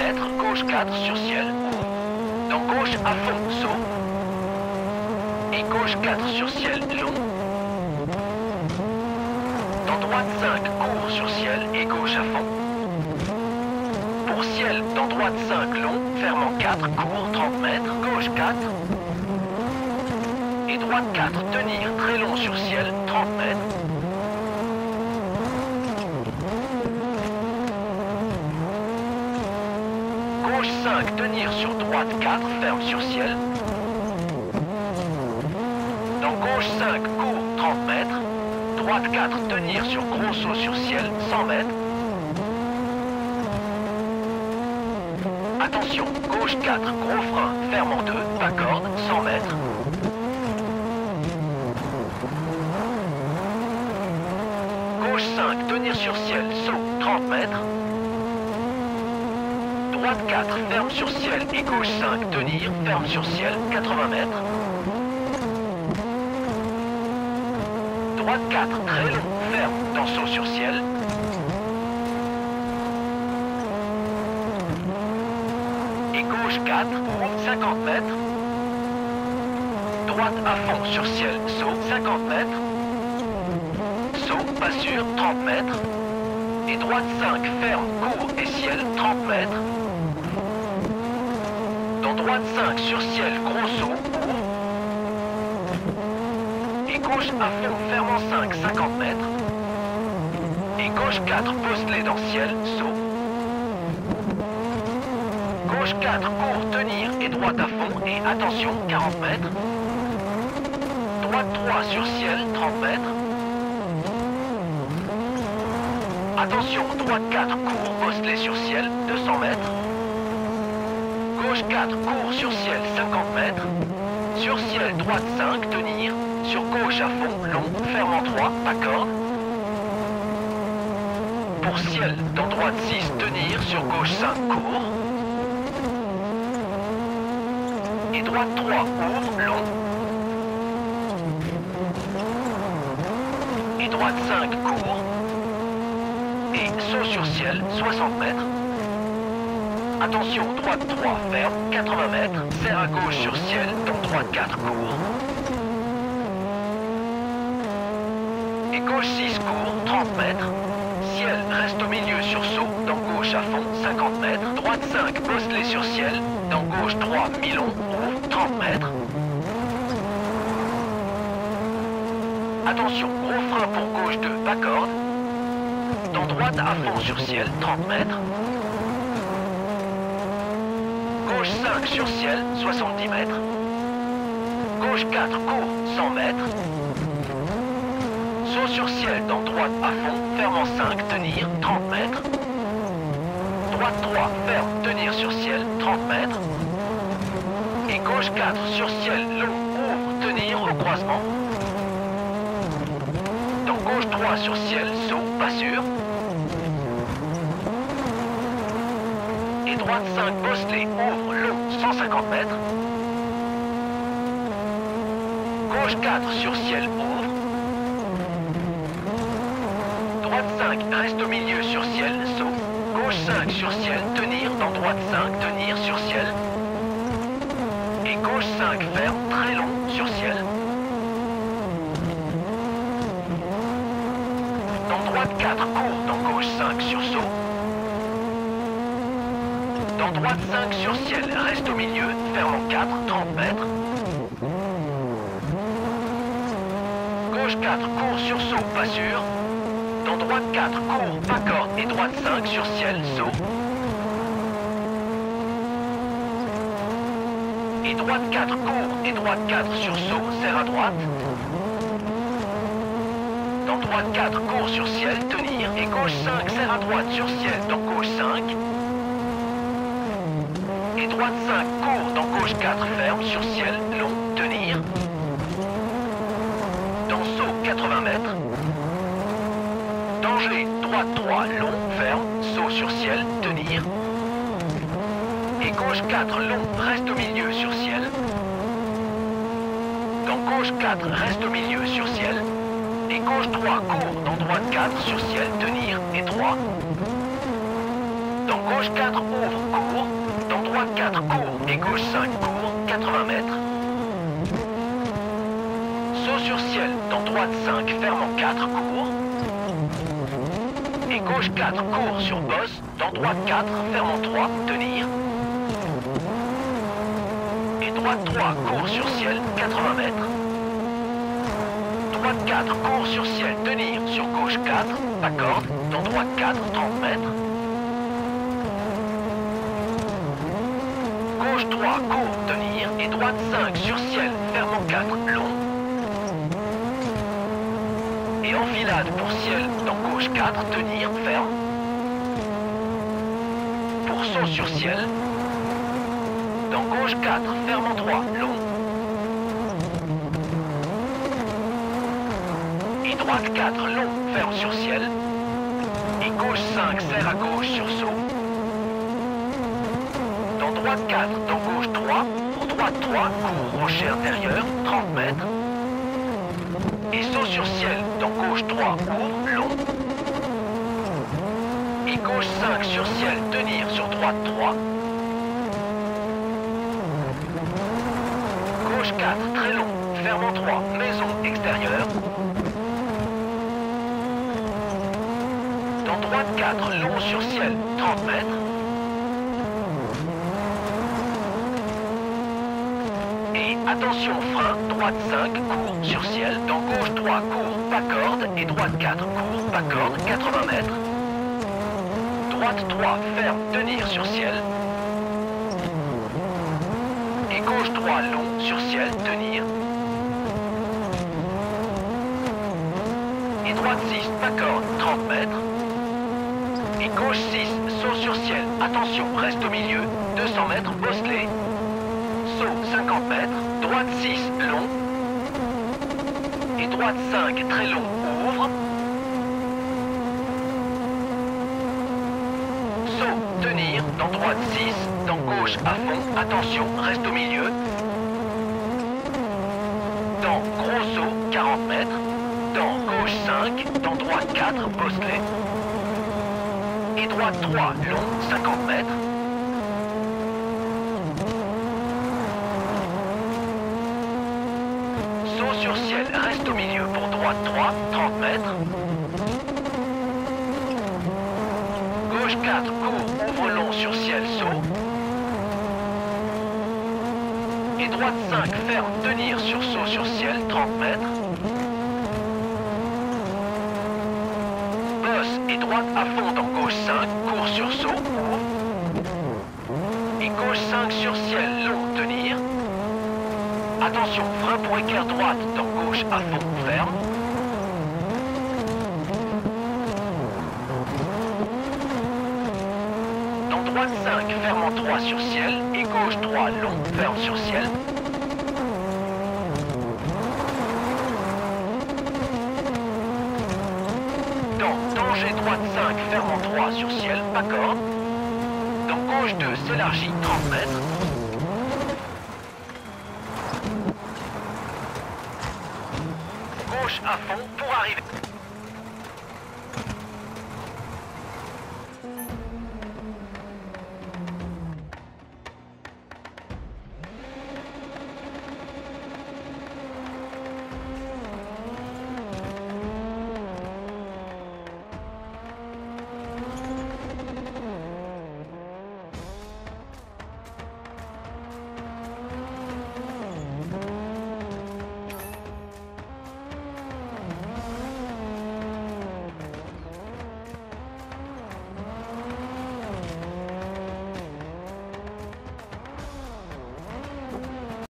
mètres, gauche 4 sur ciel, ouvre. Dans gauche à fond, saut. Et gauche 4 sur ciel, long. Dans droite 5, court sur ciel et gauche à fond. Pour ciel, dans droite 5, long, fermant 4, court 30 mètres, gauche 4. Et droite 4, tenir, très long sur ciel, 30 mètres. Gauche 5, tenir sur droite 4, ferme sur ciel. Dans gauche 5, court 30 mètres. Droite 4, tenir sur gros saut sur ciel, 100 mètres. Attention, gauche 4, gros frein, ferme en 2, pas corde, 100 mètres. Gauche 5, tenir sur ciel, saut, 30 mètres. Droite 4, ferme sur ciel et gauche 5, tenir, ferme sur ciel, 80 mètres. Droite 4, très long, ferme, dans saut sur ciel. Et gauche 4, route 50 mètres. Droite à fond sur ciel, saut 50 mètres. Saut, pas sûr, 30 mètres. Et droite 5, ferme, court et ciel, 30 mètres. Dans droite 5 sur ciel, gros saut, court. Et gauche à fond, ferme en 5, 50 mètres. Et gauche 4, pose-les dans ciel, saut. Gauche 4, court, tenir et droite à fond et attention, 40 mètres. Droite 3 sur ciel, 30 mètres. Attention, droite 4, court, pose-les sur ciel, 200 mètres. Gauche 4, court sur ciel, 50 mètres. Sur ciel, droite 5, tenir. Sur gauche à fond, long, ferme en 3, pas corde. Pour ciel, dans droite 6, tenir. Sur gauche 5, court. Et droite 3, ouvre, long. Et droite 5, court. Et saut sur ciel, 60 mètres. Attention, droite 3, ferme, 80 mètres. Serre à gauche sur ciel, dans droite 4, court. Et gauche 6, court, 30 mètres. Ciel, reste au milieu sur saut, dans gauche à fond, 50 mètres. Droite 5, pose-les sur ciel. Dans gauche 3, mi-long, ouvre, 30 mètres. Attention, gros frein pour gauche 2, pas corde. Dans droite à fond sur ciel, 30 mètres. Gauche 5 sur ciel, 70 mètres. Gauche 4, court, 100 mètres. Saut sur ciel, dans droite à fond, ferme en 5, tenir, 30 mètres. Droite 3, ferme, tenir sur ciel, 30 mètres. Et gauche 4, sur ciel, long, ouvre, tenir au croisement. Dans gauche 3, sur ciel, saut, pas sûr. Et droite 5, bosse-les, ouvre, long, 150 mètres. Gauche 4, sur ciel, ouvre. Droite 5, reste au milieu sur ciel, saut. Gauche 5 sur ciel, tenir, dans droite 5, tenir sur ciel. Et gauche 5, ferme, très long, sur ciel. Dans droite 4, court, dans gauche 5, sur saut. Dans droite 5 sur ciel, reste au milieu, ferme en 4, 30 mètres. Gauche 4, court sur saut, pas sûr. Dans droite 4, court, pas corde et droite 5 sur ciel, saut. Et droite 4, court et droite 4 sur saut, serre à droite. Dans droite 4, court sur ciel, tenir. Et gauche 5, serre à droite sur ciel, dans gauche 5. Et droite 5, court, dans gauche 4, ferme sur ciel, long, tenir. Dans saut, 80 mètres. Danger, droite 3, long, ferme, saut sur ciel, tenir. Et gauche 4, long, reste au milieu sur ciel. Dans gauche 4, reste au milieu sur ciel. Et gauche 3, court, dans droite 4, sur ciel, tenir, et 3. Dans gauche 4, ouvre, court. Dans droite 4, court. Et gauche 5, court. 80 mètres. Saut sur ciel. Dans droite 5, ferme en 4, court. Et gauche 4, court sur bosse. Dans droite 4, ferme en 3, tenir. Et droite 3, court sur ciel, 80 mètres. Droite 4, court sur ciel, tenir. Sur gauche 4, pas corde. Dans droite 4, 30 mètres. Gauche 3, court, tenir. Et droite 5, sur ciel, ferme en 4, long. Et enfilade pour ciel, dans gauche 4, tenir, ferme. Pour saut sur ciel, dans gauche 4, ferme en 3, long. Et droite 4, long, ferme sur ciel. Et gauche 5, serre à gauche sur saut. Dans droite 4, dans gauche 3, pour droite 3, court rocher intérieur, 30 mètres. Et saut sur ciel, dans gauche 3, ouvre, long. Et gauche 5 sur ciel, tenir sur droite 3. Gauche 4, très long, ferme en 3, maison extérieure. Dans droite 4, long sur ciel, 30 mètres. Et attention, frein, droite 5, court sur ciel, dans gauche 3, court, pas corde, et droite 4, court, pas corde, 80 mètres. Droite 3, ferme, tenir sur ciel. Et gauche 3, long, sur ciel, tenir. Et droite 6, pas corde, 30 mètres. Et gauche 6, saut sur ciel, attention, reste au milieu, 200 mètres, bosselet. Saut, 50 mètres, droite 6, long. Et droite 5, très long, ouvre. Saut, tenir, dans droite 6, dans gauche à fond, attention, reste au milieu. Dans gros saut, 40 mètres. Dans gauche 5, dans droite 4, bosselet. Et droite 3, long, 50 mètres. Saut sur ciel, reste au milieu pour droite 3, 30 mètres. Gauche 4, court, ouvre long sur ciel, saut. Et droite 5, ferme, tenir sur saut sur ciel, 30 mètres. Bosse et droite à fond dans gauche 5, court sur saut, ouvre. Et gauche 5 sur ciel, long, tenir. Attention, frein pour équerre droite dans gauche à fond, ferme. Dans droite 5, ferme en 3 sur ciel. Et gauche 3, long, ferme sur ciel. Dans danger droite 5, ferme en 3 sur ciel, pas corde. Dans gauche 2, s'élargit, 30 mètres. Gauche à fond pour arriver.